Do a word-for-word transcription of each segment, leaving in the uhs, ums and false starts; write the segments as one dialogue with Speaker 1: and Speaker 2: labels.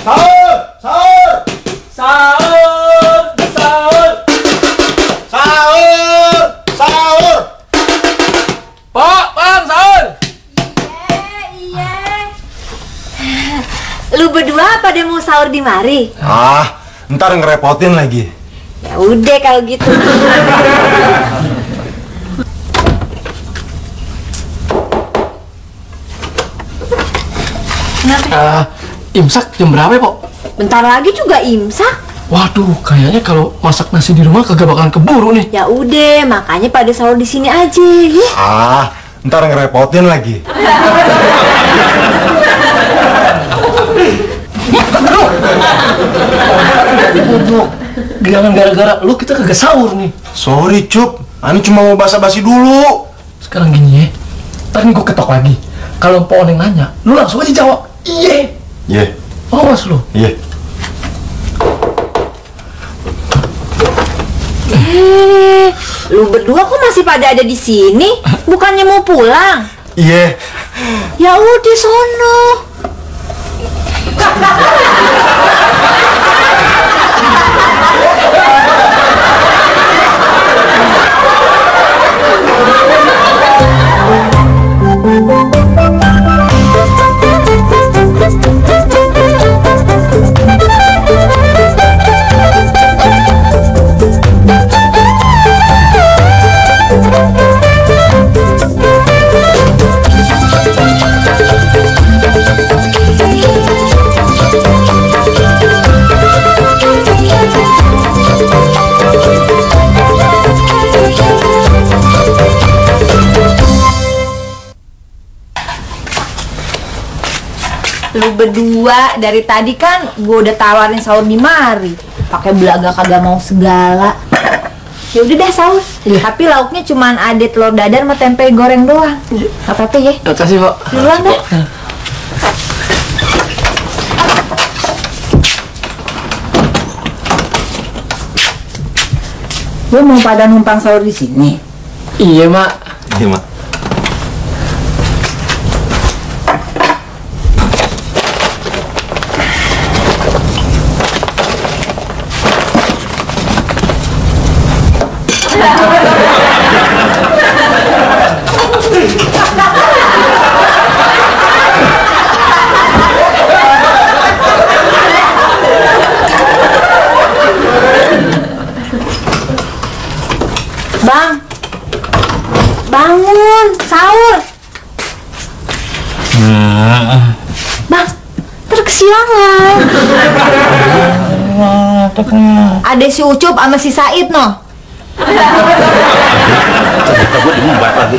Speaker 1: Sahur! Sahur! Sahur! Sahur! Sahur! Sahur! Pak, Bang, sahur!
Speaker 2: Iya, iya. Lu berdua pada mau sahur di mari?
Speaker 1: Ah, ntar ngerepotin lagi.
Speaker 2: Ya udah kalau gitu. Kenapa?
Speaker 3: Uh, imsak jam berapa ya, Pok?
Speaker 2: Bentar lagi juga imsak.
Speaker 3: Waduh, kayaknya kalau masak nasi di rumah kagak bakalan keburu nih.
Speaker 2: Ya udah, makanya pada sahur di sini aja, ya.
Speaker 1: Ah, ntar ngerepotin lagi.
Speaker 3: Waduh, jangan gara-gara lu kita kagak sahur nih.
Speaker 1: Sorry, Cup. Ani cuma mau basa-basi dulu.
Speaker 3: Sekarang gini ya, ntar nih gue ketok lagi. Kalau Pak Oneng nanya, lu langsung aja jawab, iya.
Speaker 1: Iya.
Speaker 3: Awas lu.
Speaker 1: Iya.
Speaker 2: Eh, lu berdua kok masih pada ada di sini? Bukannya mau pulang?
Speaker 1: Iya.
Speaker 2: Ya udah sono. Lu berdua dari tadi kan gue udah tawarin sahur di mari, pakai belaga kagak mau segala. Ya udah deh sahur.
Speaker 3: Iya.
Speaker 2: Tapi lauknya cuman ada telur dadar sama tempe goreng doang.
Speaker 3: Iya.
Speaker 2: Apa-apa ya?
Speaker 3: Terima kasih, Pak.
Speaker 2: Duluan dah.
Speaker 4: Lu mau pada numpang sahur di sini?
Speaker 3: Iya, Mak.
Speaker 1: Iya, Mak.
Speaker 2: Bang, bangun, sahur. Bang, terkesiangan. Ada si Ucup sama si Said noh.
Speaker 5: Ternyata gue diumbar lagi.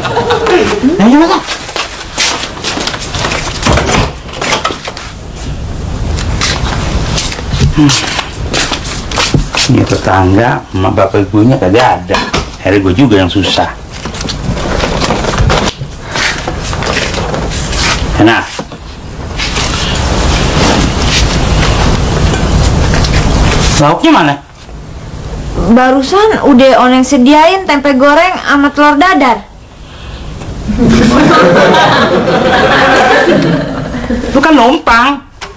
Speaker 5: Hmm. Ini tetangga, emak bapak ibunya kagak ada. Akhirnya gue juga yang susah. Nah, lauknya mana?
Speaker 2: Barusan udah Oneng sediain tempe goreng sama telur dadar.
Speaker 5: Lu kan numpang.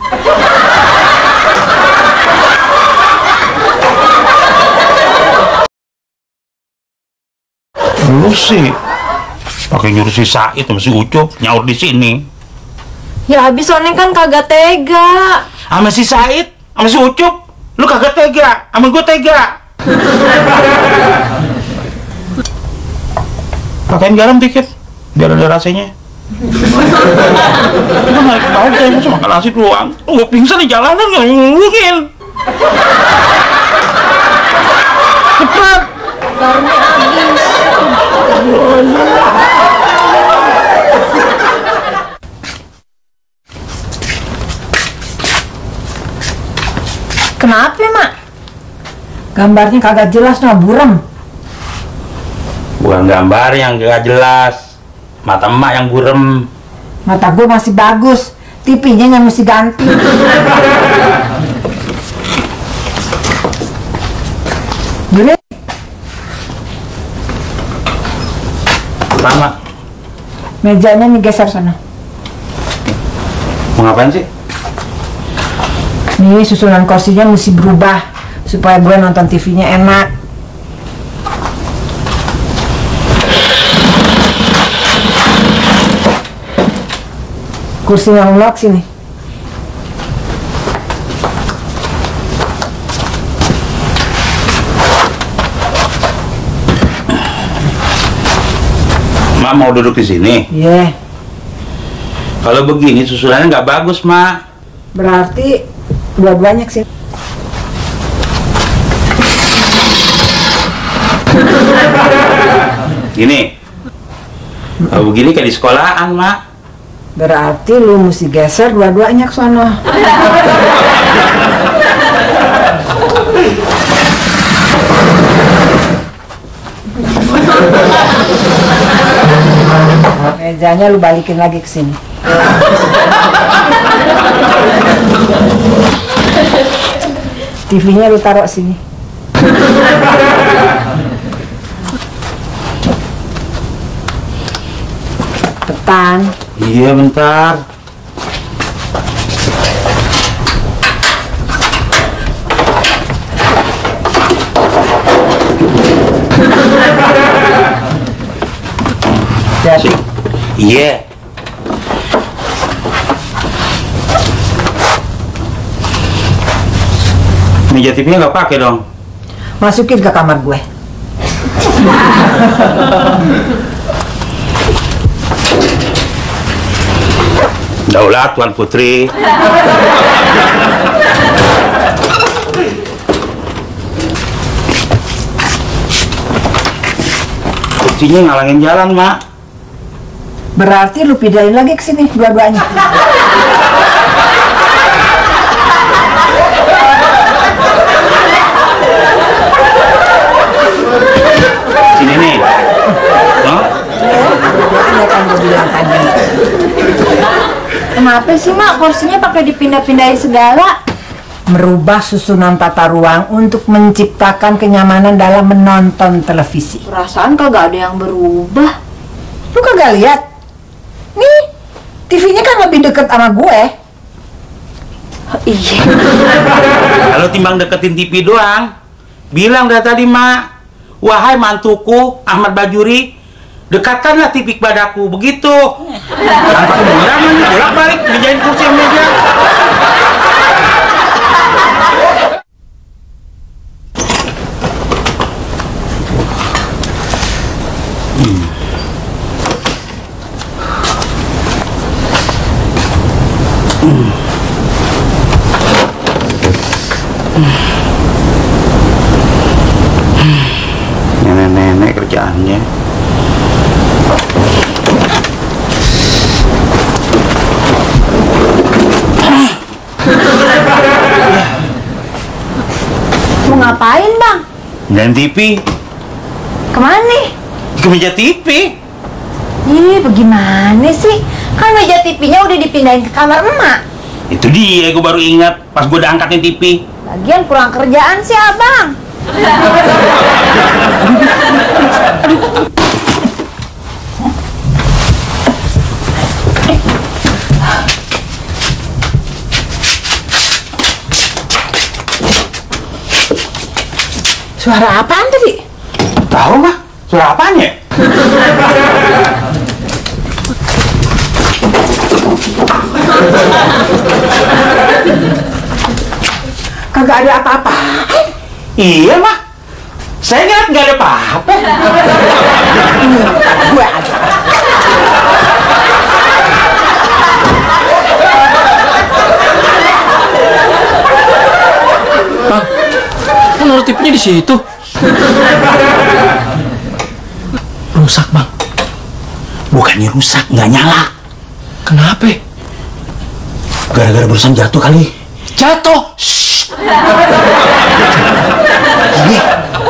Speaker 5: Lu sih pakai nyuruh si Said sama si Ucup nyaur di sini.
Speaker 2: Ya habis Oneng kan kagak tega.
Speaker 5: Sama si Said sama si Ucup, lu kagak tega, sama gue tega. Pakein garam dikit biar ada rasanya. Lu naik ke bawah kayak musuh makan nasi doang. Lu gak pingsan di jalanan gak ngulungin. Cepat.
Speaker 2: Garamnya habis. Kenapa, Mak?
Speaker 4: Gambarnya kagak jelas nah, buram.
Speaker 5: Bukan gambar yang gak jelas, mata emak yang burem.
Speaker 4: Mata gue masih bagus, T V-nya yang mesti ganti. Gini.
Speaker 5: Sama.
Speaker 4: Mejanya nih geser sana.
Speaker 5: Mau ngapain sih?
Speaker 4: Nih susunan kursinya mesti berubah supaya gue nonton T V-nya enak. Kursi yang lock sini.
Speaker 5: Mak mau duduk di sini?
Speaker 4: Iya. Yeah.
Speaker 5: Kalau begini susunannya nggak bagus, Mak.
Speaker 4: Berarti dua-duanya sih.
Speaker 5: Gini. Kalau begini kayak di sekolahan, Mak.
Speaker 4: Berarti lu mesti geser dua-duanya ke sono. Mejanya lu balikin lagi ke sini. T V-nya lu taruh sini. Cepetan.
Speaker 5: Iya, bentar.
Speaker 4: Jadi.
Speaker 5: Iya. Meja T V-nya nggak pakai dong.
Speaker 4: Masukin ke kamar gue.
Speaker 5: Daulat Tuan Putri. Kursinya ngalangin jalan, Mak.
Speaker 4: Berarti lu pindahin lagi ke sini dua-duanya.
Speaker 5: Sini nih. Hah?
Speaker 4: Dua-duanya kan gue bilang tadi.
Speaker 2: Kenapa sih mak kursinya pakai dipindah-pindahin segala?
Speaker 4: Merubah susunan tata ruang untuk menciptakan kenyamanan dalam menonton televisi.
Speaker 2: Perasaan kagak ada yang berubah.
Speaker 4: Lu kagak lihat? Nih, T V-nya kan lebih deket sama gue.
Speaker 2: Oh, iya.
Speaker 5: Kalau timbang deketin T V doang, bilang dari tadi, Mak, wahai mantuku Ahmad Bajuri, dekatkanlah T V padaku, begitu. Tanpa kemudahan, bolak-balik menjadi kursi yang meja. Hmm. Hmm. Nenek-nenek kerjaannya.
Speaker 2: Mau ngapain bang?
Speaker 5: Dan T V
Speaker 2: Kemana nih?
Speaker 5: ke meja T V.
Speaker 2: Ih, bagaimana sih? Kan meja T V-nya udah dipindahin ke kamar emak.
Speaker 5: Itu dia, gue baru ingat pas gue udah angkatin T V.
Speaker 2: Lagian kurang kerjaan sih abang.
Speaker 4: Suara apaan tadi?
Speaker 5: Tahu, Mah? Suara apaan ya?
Speaker 4: Kagak ada apa-apa.
Speaker 5: Iya, Mah. Saya ngeliat nggak ada apa-apa.
Speaker 4: Gue aja.
Speaker 3: Bang, kok naruh T V-nya di situ? Rusak, Bang.
Speaker 5: Bukannya rusak, nggak nyala.
Speaker 3: Kenapa?
Speaker 5: Gara-gara barusan jatuh kali.
Speaker 3: Jatuh.
Speaker 5: Iya.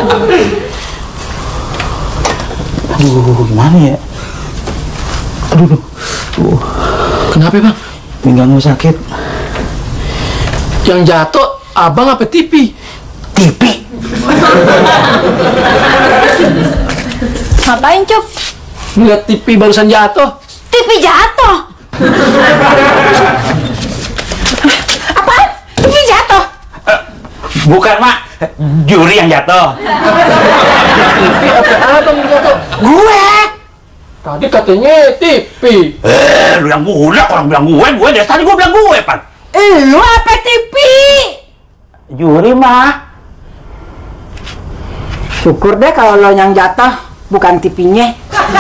Speaker 5: Aduh, gimana ya? Aduh, aduh. Uh,
Speaker 3: Kenapa, Bang?
Speaker 5: pinggang gue sakit.
Speaker 3: Yang jatuh abang apa T V?
Speaker 5: T V.
Speaker 2: Ngapain Cup?
Speaker 3: Ngeliat T V barusan jatuh.
Speaker 2: T V jatuh. Apaan? T V jatuh?
Speaker 5: Bukan, Mak. Juri yang jatuh.
Speaker 3: Abang yang jatuh.
Speaker 5: Gue.
Speaker 3: Tadi katanya T V.
Speaker 5: Eh, lu yang gue, orang bilang gue, gue dari tadi gue bilang gue, Pan.
Speaker 2: Eh, lu apa T V?
Speaker 5: Juri, Mak.
Speaker 4: Syukur deh kalau lo yang jatuh, bukan T V-nya.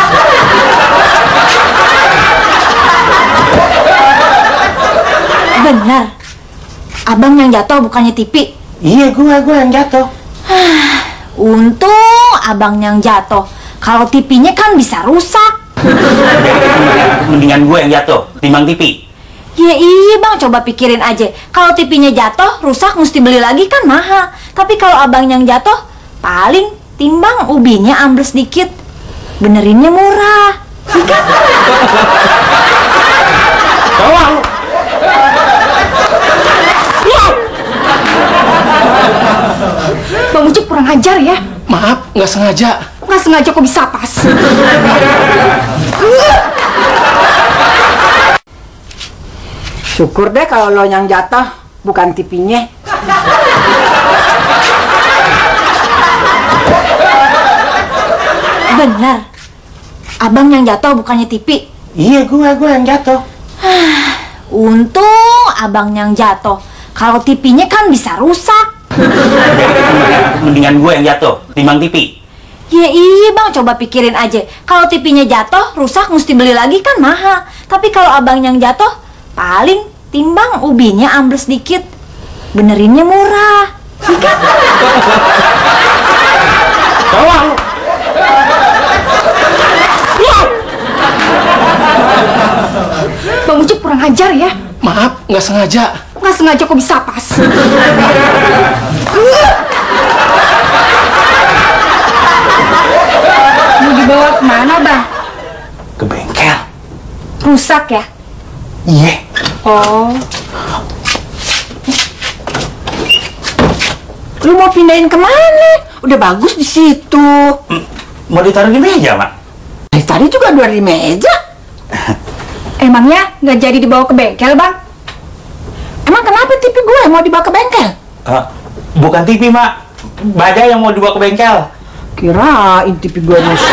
Speaker 2: Benar. Abang yang jatuh bukannya T V.
Speaker 5: Iya, gue, gue yang jatuh.
Speaker 2: Untung abang yang jatuh. Kalau T V-nya kan bisa rusak.
Speaker 5: Mendingan gue yang jatuh, timbang T V.
Speaker 2: Ya iya bang, coba pikirin aja. Kalau T V-nya jatuh, rusak, mesti beli lagi kan mahal. Tapi kalau abang yang jatuh, paling timbang ubinya ambles dikit. Benerinnya murah. Iya kan?
Speaker 5: Tolong.
Speaker 2: Bang Ucup kurang ajar ya.
Speaker 3: Maaf, nggak sengaja.
Speaker 2: Nggak sengaja kok bisa pas.
Speaker 4: Syukur deh kalau lo yang jatuh, bukan T V-nya.
Speaker 2: Benar. Abang yang jatuh bukannya T V.
Speaker 5: Iya, gue, gue yang jatuh.
Speaker 2: Untung abang yang jatuh. Kalau T V-nya kan bisa rusak.
Speaker 5: Mendingan gue yang jatuh, timbang T V.
Speaker 2: Ya iya bang, coba pikirin aja. Kalau T V-nya jatuh, rusak, mesti beli lagi kan mahal. Tapi kalau abang yang jatuh, paling timbang ubinya ambles dikit. Benerinnya murah. Iya kan?
Speaker 5: Tolong.
Speaker 2: Bang Ucup kurang ajar ya.
Speaker 3: Maaf, nggak sengaja.
Speaker 2: Nggak sengaja kok bisa pas. Mau dibawa kemana bang?
Speaker 5: Ke bengkel.
Speaker 2: Rusak ya?
Speaker 5: Iya.
Speaker 2: Oh. Lu mau pindahin kemana? Udah bagus di situ.
Speaker 5: Mau ditaruh di meja, Mak?
Speaker 4: Dari tadi juga dua di meja.
Speaker 2: Emangnya nggak jadi dibawa ke bengkel bang?
Speaker 4: Emang kenapa T V gue mau dibawa ke bengkel?
Speaker 5: Uh, bukan T V, Mak. Bajai yang mau dibawa ke bengkel.
Speaker 4: Kirain T V gue rusak.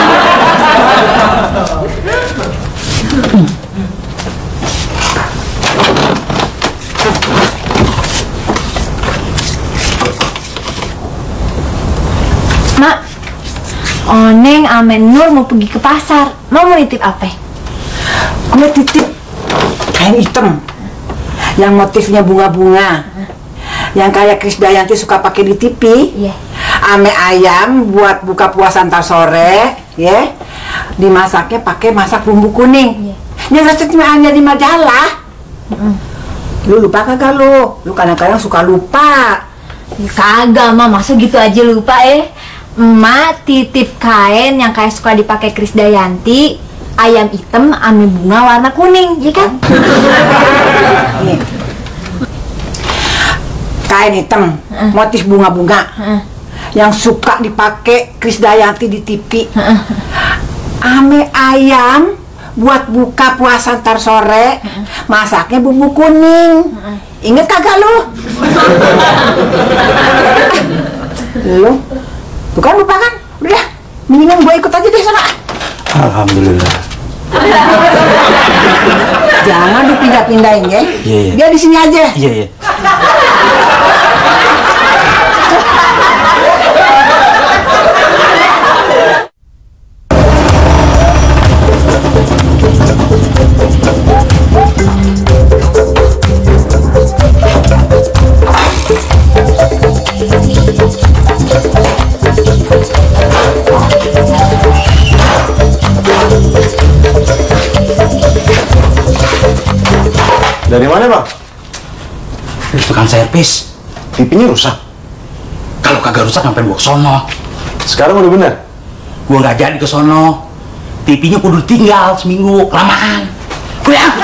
Speaker 2: Mak, Oneng Amen Nur mau pergi ke pasar. Mau mau nitip apa?
Speaker 4: Gue titip kain hitam yang motifnya bunga-bunga, yang kayak Krisdayanti suka pakai di T V.
Speaker 2: Iya.
Speaker 4: Ame ayam buat buka puasa ntar sore, ya. Dimasaknya pakai masak bumbu kuning.
Speaker 2: Iya.
Speaker 4: Yang resepnya hanya di majalah.
Speaker 2: Mm.
Speaker 4: Lu lupa kagak lu? Lu kadang-kadang suka lupa.
Speaker 2: Kagak mah, masa gitu aja lupa eh. Emak titip kain yang kayak suka dipakai Krisdayanti, ayam hitam ame bunga warna kuning, ya kan?
Speaker 4: Nih. Kain hitam,
Speaker 2: Uh.
Speaker 4: motif bunga-bunga.
Speaker 2: Uh.
Speaker 4: Yang suka dipakai Krisdayanti di T V. Ame ayam buat buka puasa ntar sore, masaknya bumbu kuning. Ingat kagak lu? Lu? Bukan lupa kan? Udah, mendingan gue ikut aja deh sana.
Speaker 5: Alhamdulillah.
Speaker 4: Jangan dipindah-pindahin ya.
Speaker 5: Iya, iya.
Speaker 4: Dia di sini aja.
Speaker 5: Iya, iya.
Speaker 1: Dari mana bang?
Speaker 5: Dari tukang servis.
Speaker 1: T V-nya rusak.
Speaker 5: Kalau kagak rusak ngapain gua ke sono?
Speaker 1: Sekarang udah bener.
Speaker 5: Gua nggak jadi ke sono. T V-nya kudu tinggal seminggu, kelamaan. Gue ya.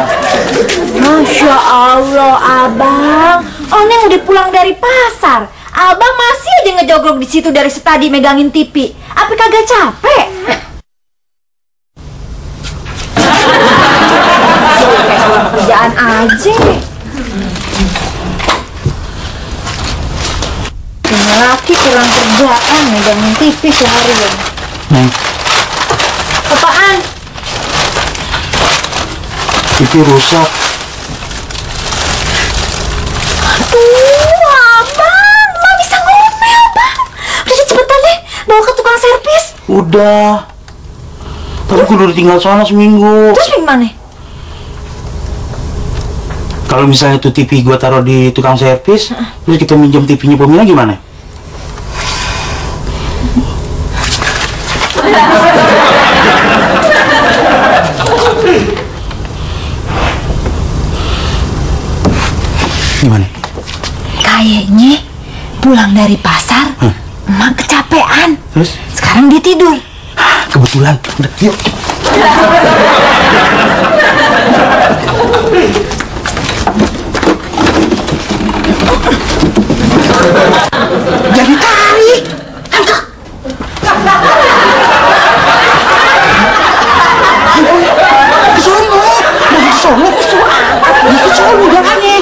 Speaker 2: Masya Allah abang, Oneng udah pulang dari pasar. Abang masih aja ngejogrok di situ dari tadi megangin T V. Apa kagak capek? Kayak sama kerjaan aja. Punya laki kurang kerjaan megangin T V seharian.
Speaker 5: Neng,
Speaker 2: Apaan?
Speaker 5: T V rusak.
Speaker 2: Aduh, abang, abang bisa ngomel, bang. Udah cepetan deh, bawa ke tukang servis.
Speaker 5: Udah. Tapi gue udah tinggal sana seminggu.
Speaker 2: Terus gimana?
Speaker 5: Kalau misalnya itu T V gue taruh di tukang servis, terus kita minjem T V-nya Pomina gimana? Gimana?
Speaker 2: Kayaknya pulang dari pasar,
Speaker 5: Hah?
Speaker 2: emak kecapean.
Speaker 5: Terus?
Speaker 2: Sekarang dia tidur.
Speaker 5: Kebetulan. Udah, yuk.
Speaker 4: Jadi tarik. Angkat. Ke sono. Dari sono ke sono. Ke sono jalannya.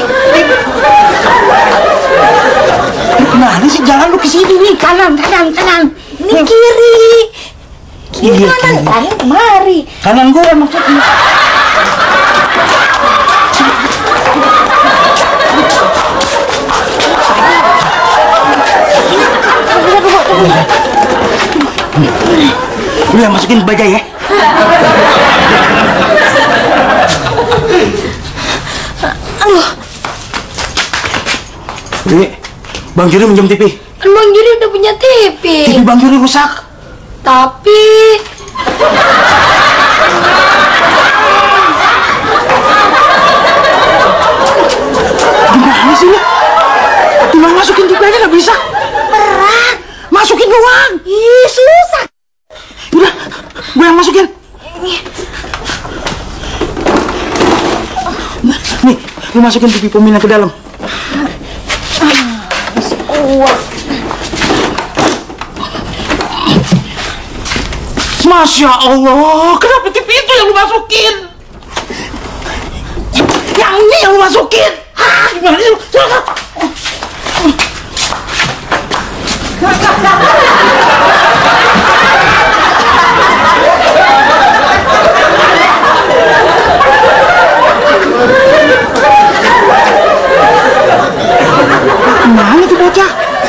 Speaker 4: Lu kemana sih? Jalan lu ke sini nih. Kanan, kanan, kanan.
Speaker 2: Ini kiri. Kiri
Speaker 5: Iya,
Speaker 2: kanan,
Speaker 5: kiri.
Speaker 2: kanan kemari.
Speaker 5: Kanan gue maksudnya. Udah masukin bajai ya.
Speaker 2: Aduh,
Speaker 5: Jadi, Bang Juri minjem T V.
Speaker 2: kan Bang Juri udah punya T V.
Speaker 5: T V Bang Juri rusak.
Speaker 2: Tapi
Speaker 5: Gimana sih lu? Tinggal masukin T V aja nggak bisa.
Speaker 2: berat.
Speaker 5: Masukin doang.
Speaker 2: Ih, susah.
Speaker 5: Udah, gue yang masukin. Nih, lu masukin T V Pomina ke dalam.
Speaker 2: Uang.
Speaker 5: Masya Allah, kenapa T V itu yang lu masukin? Yang ini yang lu masukin. Ah, gimana sih lu? Mana tuh bocah?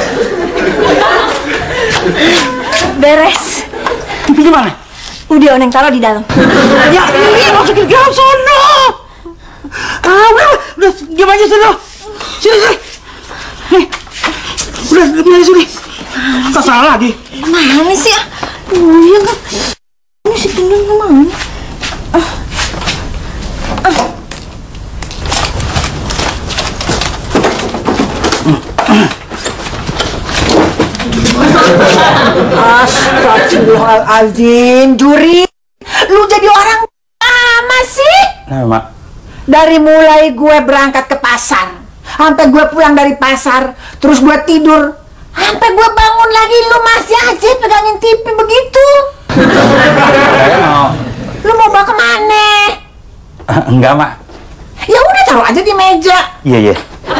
Speaker 2: Beres.
Speaker 5: T V di mana?
Speaker 2: Udah Oneng taruh di dalam.
Speaker 5: Ya ini masukin ke dalam sono. Ah, udah, udah, diam aja sono. Sini, sini. Nih, udah, udah sini. Tak salah lagi.
Speaker 2: Mana sih? Oh iya kan. Ini si Gendong kemana?
Speaker 4: Astagfirullahaladzim, Juri. Lu jadi orang lama sih.
Speaker 5: Nah, Mak.
Speaker 4: Dari mulai gue berangkat ke pasar, sampai gue pulang dari pasar, terus gue tidur, sampai gue bangun lagi, lu masih aja pegangin T V begitu.
Speaker 5: Saya mau.
Speaker 4: Lu mau bawa kemana?
Speaker 5: Enggak, Mak.
Speaker 4: Ya udah taruh aja di meja.
Speaker 5: Iya, iya.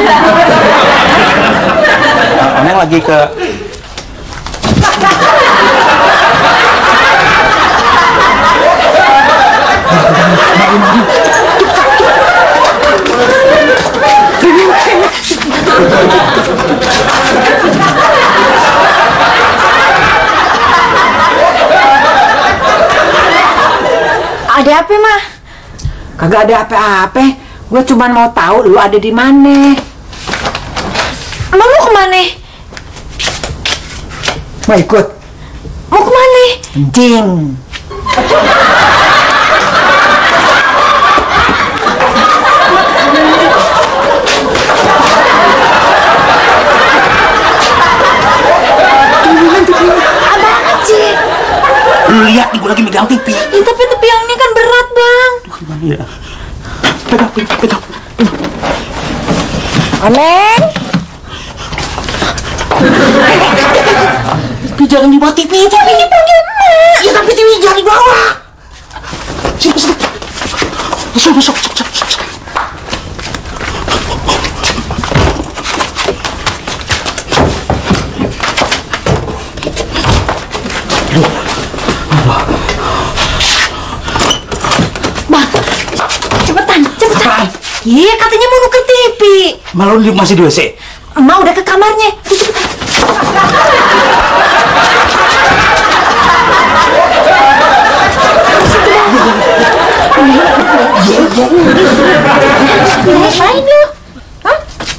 Speaker 5: Oneng lagi ke...
Speaker 2: Ada apa, mah?
Speaker 4: Kagak ada apa-apa. Gue cuma mau tahu lu ada di mana.
Speaker 2: Emang lu kemana?
Speaker 4: Mau ikut?
Speaker 2: Mau kemana?
Speaker 4: Kencing.
Speaker 2: Abang aja.
Speaker 5: Lu lihat nih, gue lagi megang T V.
Speaker 2: Ya, tapi tepi yang ini kan berat, Bang.
Speaker 5: Gimana ya? Pegang, pegang, pegang.
Speaker 4: Oneng.
Speaker 5: jangan dibawa T V. T V ini pergi emak. Ya tapi T V jangan dibawa. Sini, sini. Masuk, masuk, masuk, masuk, masuk.
Speaker 2: Bang, cepetan, cepetan. Iya, katanya mau nuker T V.
Speaker 5: Malu masih di W C.
Speaker 2: Emak udah ke kamarnya. Tuh, cepetan. Ngapain lu? Hah?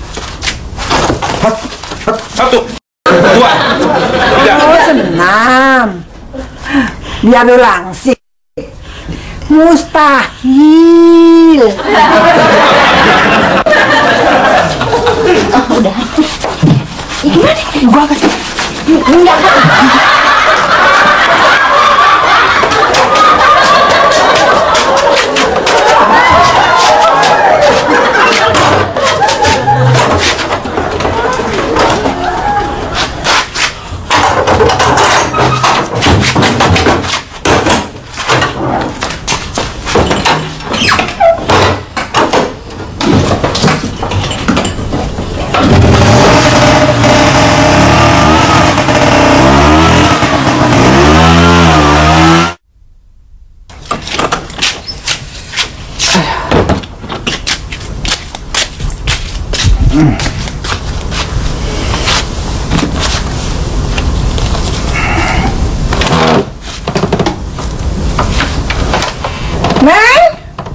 Speaker 5: Satu, dua, tiga.
Speaker 4: Oh, senam. Biar lu langsing. Mustahil.
Speaker 2: Oh, udah. Ya, gimana? Gua kasih. Enggak.
Speaker 4: Neng,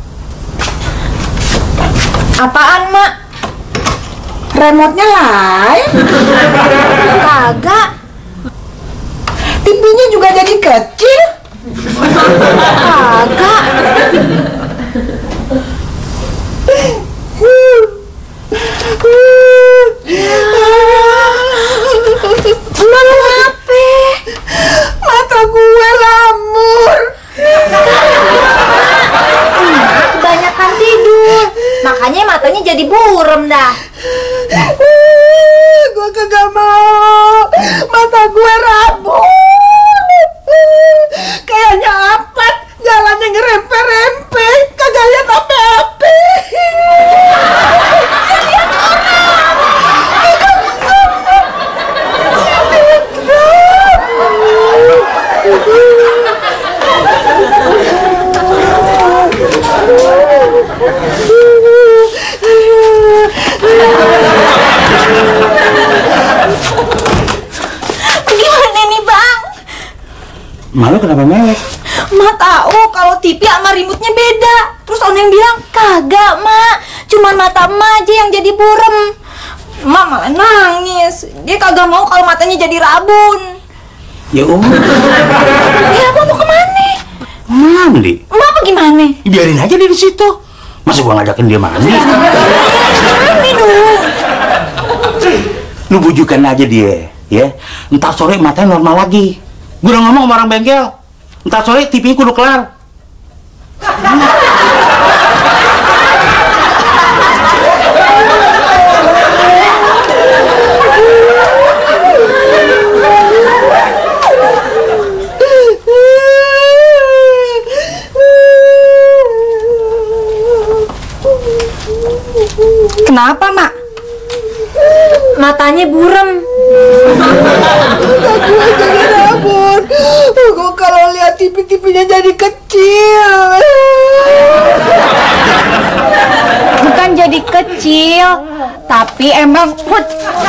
Speaker 2: Apaan, Mak?
Speaker 4: remote-nya lain.
Speaker 2: Kagak.
Speaker 4: T V-nya juga jadi kecil.
Speaker 2: Kagak. Emang kenapa?
Speaker 4: Mata gue lamur.
Speaker 2: Kebanyakan tidur. Makanya matanya jadi burem dah.
Speaker 4: Gue kagak mau. Mata gue rabun. Kayaknya apat. Jalannya ngerempe-rempe. Kagak lihat apa-apa.
Speaker 2: Gimana nih, Bang?
Speaker 5: Malu kenapa mewek?
Speaker 2: Mak tahu kalau T V sama remote-nya beda. Terus Oneng bilang, kagak, Mak. Cuman mata emak aja yang jadi burem. Emak malah nangis. Dia kagak mau kalau matanya jadi rabun.
Speaker 5: Ya um,
Speaker 2: Ya, Abang mau kemana?
Speaker 5: mandi.
Speaker 2: Emak apa gimana?
Speaker 5: Biarin aja dia di situ. Masa gua ngajakin dia mandi?
Speaker 2: Mandi dong.
Speaker 5: Lu bujukan aja dia, ya. Ntar sore matanya normal lagi. Gua udah ngomong sama orang bengkel. Ntar sore T V-nya kudu kelar.
Speaker 2: Kenapa, Mak? Matanya burem.
Speaker 4: Mata gue jadi rabun. Gue kalau lihat T V-T V-nya jadi kecil.
Speaker 2: Bukan jadi kecil, tapi emang put.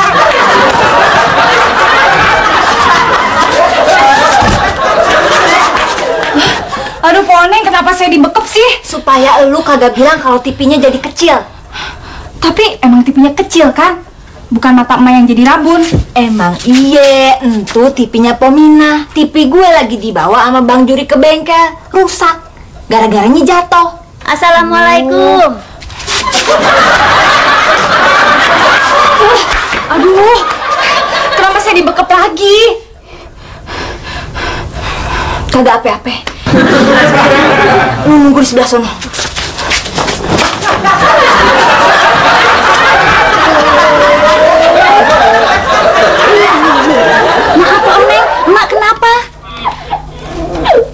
Speaker 2: Aduh, Poneng, kenapa saya dibekep sih? Supaya lu kagak bilang kalau T V-nya jadi kecil. Tapi emang T V-nya kecil kan? Bukan mata emak yang jadi rabun. Emang iye, entu T V-nya Pomina. T V gue lagi dibawa sama Bang Juri ke bengkel, rusak. Gara-garanya jatuh. Assalamualaikum. Uh, aduh, kenapa saya dibekep lagi? Kagak apa-apa. Lu nunggu di sebelah sono. Maaf, Oneng, Emak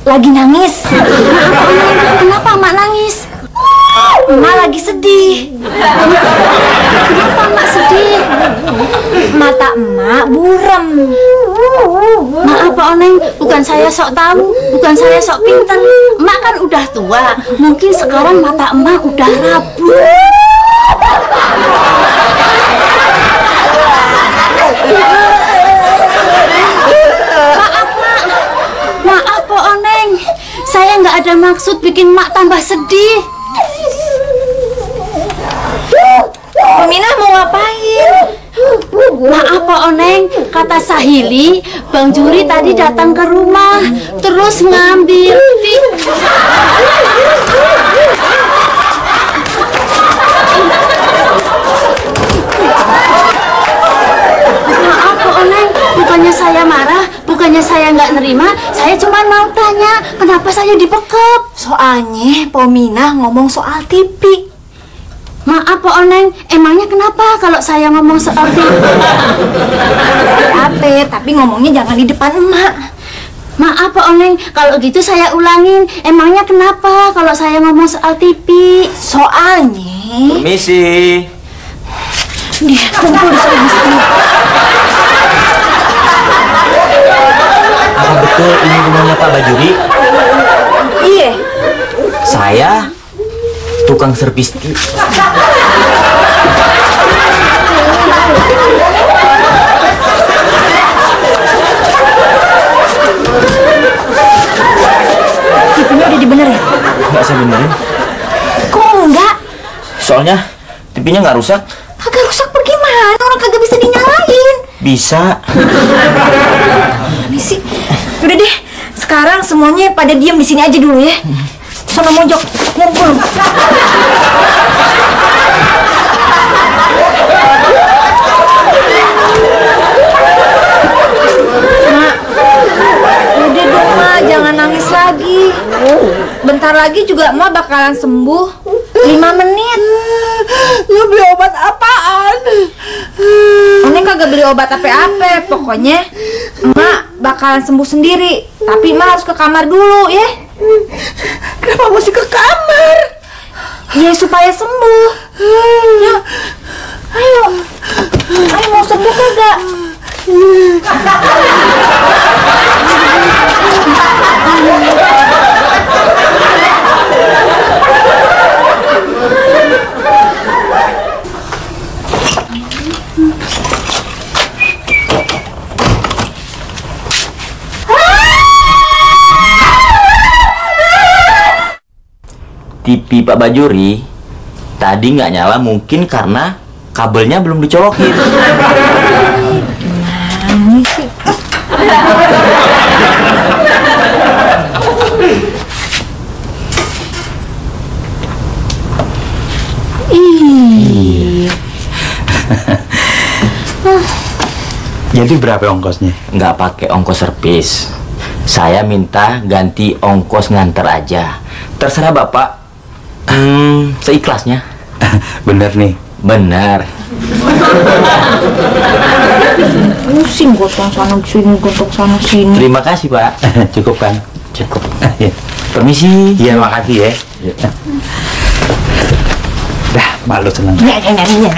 Speaker 2: lagi nangis. Kenapa Mak nangis? Mak lagi sedih. Kenapa Mak sedih? Mata Emak buram. Maaf Pak Oneng, bukan saya sok tahu, bukan saya sok pintar. Emak kan udah tua, mungkin sekarang mata Emak udah rabun. Maaf Mak, maaf Pak Oneng, saya nggak ada maksud bikin Mak tambah sedih. Peminah mau ngapain? Maaf Pak Oneng, kata Sahili, Bang Juri tadi datang ke rumah, terus ngambil ti- Maaf Pak Oneng, bukannya saya marah, bukannya saya nggak nerima, saya cuma mau tanya, kenapa saya dibekep? Soalnya Pominah ngomong soal T V. Maaf Pak Oneng, emangnya kenapa kalau saya ngomong soal T V? Apa? Tapi ngomongnya jangan di depan Emak. Maaf Pak Oneng, kalau gitu saya ulangin. Emangnya kenapa kalau saya ngomong soal T V? Soalnya...
Speaker 6: Permisi.
Speaker 2: Dia kumpul di sini.
Speaker 6: Apa betul ini rumahnya Pak Bajuri?
Speaker 2: Iya.
Speaker 6: Saya tukang servis.
Speaker 2: T V-nya udah dibenerin?
Speaker 6: Nggak saya benerin.
Speaker 2: Kok enggak?
Speaker 6: Soalnya T V-nya nggak rusak.
Speaker 2: Kagak rusak bagaimana? Orang kagak bisa dinyalain.
Speaker 6: Bisa.
Speaker 2: Ini sih. Udah deh. Sekarang semuanya pada diam di sini aja dulu ya. Sana mojok ngumpul. Mak, udah dong Mak, jangan nangis lagi. Bentar lagi juga Mak bakalan sembuh. Lima menit.
Speaker 4: Lu beli obat apaan?
Speaker 2: Oneng kagak beli obat apa-apa. Pokoknya Mak bakalan sembuh sendiri. Tapi Mak harus ke kamar dulu ya.
Speaker 4: Kenapa mesti ke kamar?
Speaker 2: Ya supaya sembuh. Ya. Ayo. Ayo mau sembuh kagak?
Speaker 6: T V Pak Bajuri tadi nggak nyala mungkin karena kabelnya belum dicolokin.
Speaker 2: Ini sih. Ih.
Speaker 5: Jadi berapa ongkosnya?
Speaker 6: Nggak pakai ongkos servis. Saya minta ganti ongkos nganter aja. Terserah Bapak. Hmm, seikhlasnya.
Speaker 5: Bener nih.
Speaker 6: Benar.
Speaker 2: Pusing gotong sana sini, gotong sana sini.
Speaker 6: Terima kasih Pak.
Speaker 5: Cukup kan?
Speaker 6: Cukup. Permisi.
Speaker 5: Iya, makasih ya. Dah, malu seneng.
Speaker 2: Ya, ya, ya, ya.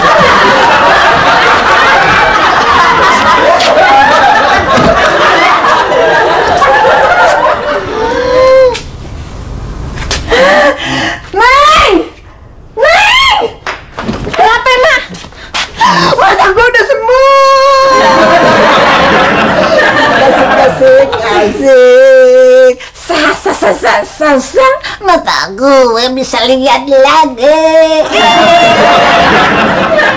Speaker 4: Neng! Neng! Kenapa, Mak? Mata gue udah sembuh! Asik, asik! Sah, sah, sah, sah, sah, sah. Mata gue bisa lihat lagi!